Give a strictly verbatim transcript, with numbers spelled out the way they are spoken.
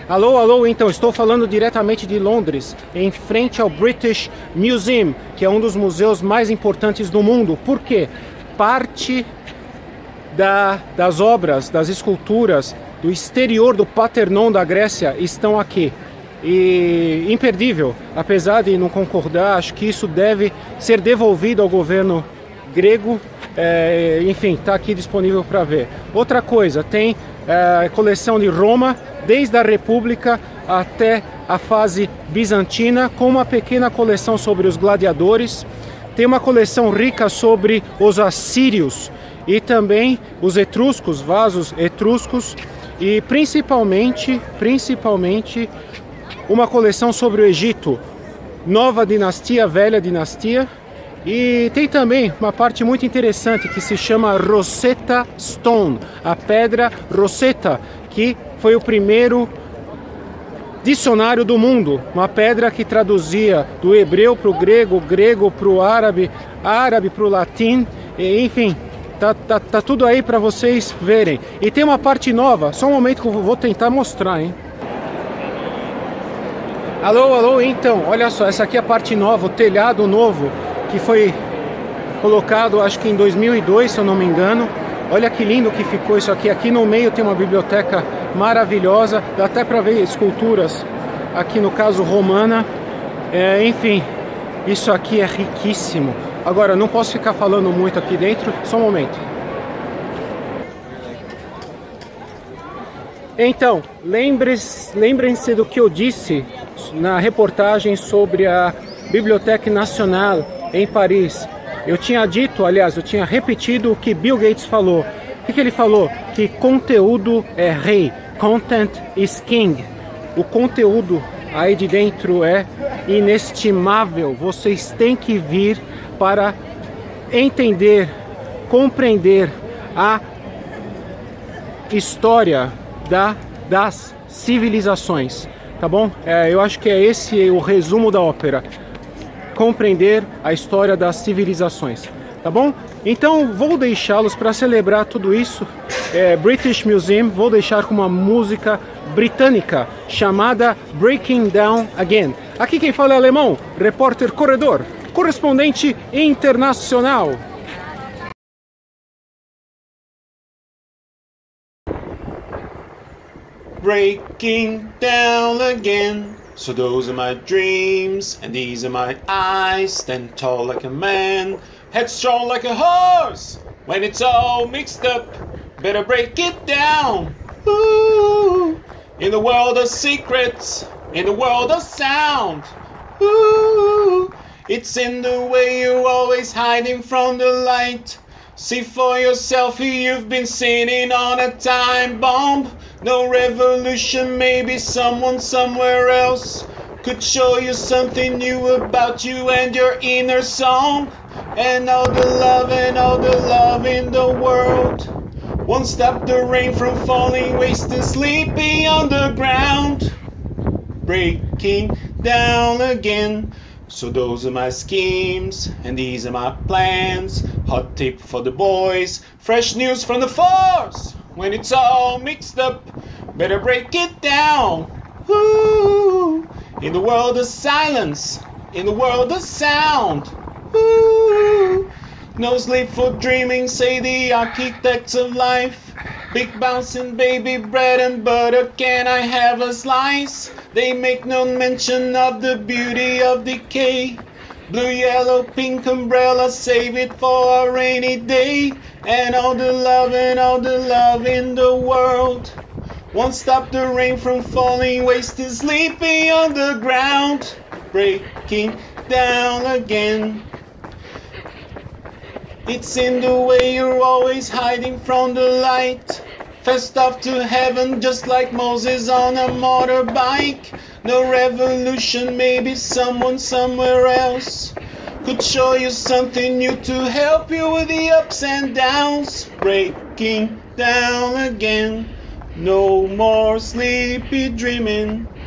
Alô, alô, então, estou falando diretamente de Londres, em frente ao British Museum, que é um dos museus mais importantes do mundo. Por quê? Parte da, das obras, das esculturas, do exterior do Parthenon da Grécia estão aqui. E imperdível, apesar de não concordar, acho que isso deve ser devolvido ao governo grego. É, enfim, está aqui disponível para ver. Outra coisa, tem é, coleção de Roma, desde a República até a fase bizantina, com uma pequena coleção sobre os gladiadores. Tem uma coleção rica sobre os assírios e também os etruscos, vasos etruscos, e principalmente, principalmente uma coleção sobre o Egito, nova dinastia, velha dinastia. E tem também uma parte muito interessante que se chama Rosetta Stone, a pedra Rosetta, que foi o primeiro dicionário do mundo, uma pedra que traduzia do hebreu para o grego, grego para o árabe, árabe para o latim, e, enfim, tá, tá, tá tudo aí para vocês verem. E tem uma parte nova, só um momento que eu vou tentar mostrar, hein? Alô, alô, então, olha só, essa aqui é a parte nova, o telhado novo, que foi colocado acho que em dois mil e dois, se eu não me engano. Olha que lindo que ficou isso aqui. Aqui no meio tem uma biblioteca maravilhosa, dá até para ver esculturas, aqui no caso romana. É, enfim, isso aqui é riquíssimo. Agora, não posso ficar falando muito aqui dentro, só um momento. Então, lembre-se, lembrem-se do que eu disse na reportagem sobre a Bibliothèque Nationale em Paris. Eu tinha dito, aliás, eu tinha repetido o que Bill Gates falou. O que, que ele falou? Que conteúdo é rei, content is king. O conteúdo aí de dentro é inestimável. Vocês têm que vir para entender, compreender a história da, das civilizações, tá bom? É, eu acho que é esse o resumo da ópera. Compreender a história das civilizações, tá bom? Então vou deixá-los para celebrar tudo isso. é, British Museum, vou deixar com uma música britânica chamada Breaking Down Again. Aqui quem fala é alemão, repórter corredor, correspondente internacional. Breaking down again. So those are my dreams, and these are my eyes. Stand tall like a man, headstrong like a horse. When it's all mixed up, better break it down. Ooh. In the world of secrets, in the world of sound. Ooh. It's in the way you're always hiding from the light. See for yourself who you've been sitting on a time bomb. No revolution, maybe someone somewhere else could show you something new about you and your inner song. And all the love and all the love in the world won't stop the rain from falling, wasting sleeping on the ground. Breaking down again. So those are my schemes, and these are my plans. Hot tip for the boys, fresh news from the force. When it's all mixed up, better break it down. Ooh. In the world of silence, in the world of sound. Ooh. No sleep for dreaming, say the architects of life. Big bouncing baby bread and butter, can I have a slice? They make no mention of the beauty of decay. Blue, yellow, pink umbrella, save it for a rainy day. And all the love and all the love in the world won't stop the rain from falling, wasting sleeping on the ground. Breaking down again. It's in the way you're always hiding from the light. Fast off to heaven just like Moses on a motorbike. No revolution, maybe someone somewhere else could show you something new to help you with the ups and downs. Breaking down again. No more sleepy dreaming.